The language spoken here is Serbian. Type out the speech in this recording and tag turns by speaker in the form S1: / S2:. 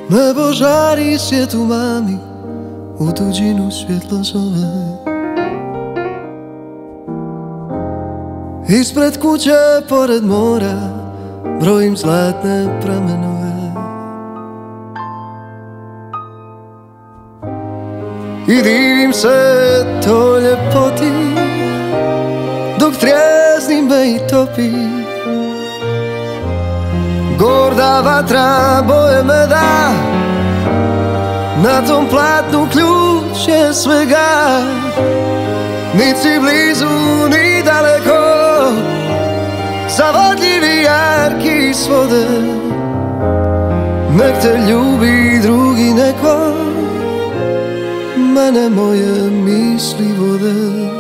S1: Nebo žari, svijetu mami, u tuđinu svjetlo zove. Ispred kuće, pored mora, brojim zlatne pramenove. I divim se toj ljepoti, dok trijezni me i topi. Gorda vatra boje me da, na tom platnu ključ je svega. Nici blizu, ni daleko, zavodljivi jarki svode. Nek te ljubi drugi neko, mene moje misli vode.